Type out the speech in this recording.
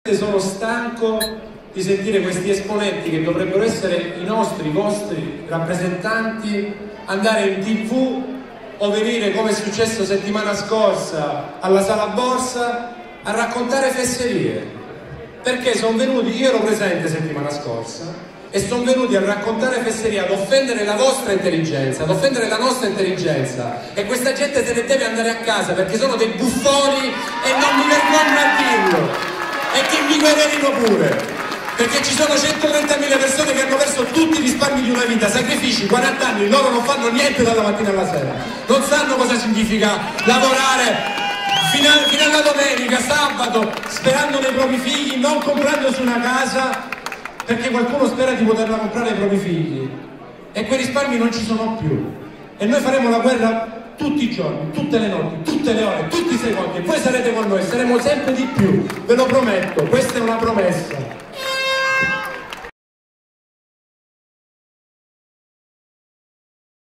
Sono stanco di sentire questi esponenti che dovrebbero essere i nostri, i vostri rappresentanti andare in TV o venire, come è successo settimana scorsa alla Sala Borsa, a raccontare fesserie. Perché sono venuti, io ero presente settimana scorsa, e sono venuti a raccontare fesserie, ad offendere la vostra intelligenza, ad offendere la nostra intelligenza, e questa gente se ne deve andare a casa perché sono dei buffoni e non mi vergogno a dirlo. E che mi querelino pure, perché ci sono 130.000 persone che hanno perso tutti i risparmi di una vita, sacrifici, 40 anni, loro non fanno niente dalla mattina alla sera, non sanno cosa significa lavorare fino alla domenica, sabato, sperando nei propri figli, non comprandosi una casa perché qualcuno spera di poterla comprare ai propri figli, e quei risparmi non ci sono più, e noi faremo la guerra tutti i giorni, tutte le notti, tutte le ore, tutti i secondi, e voi sarete con noi, saremo sempre di più, ve lo prometto.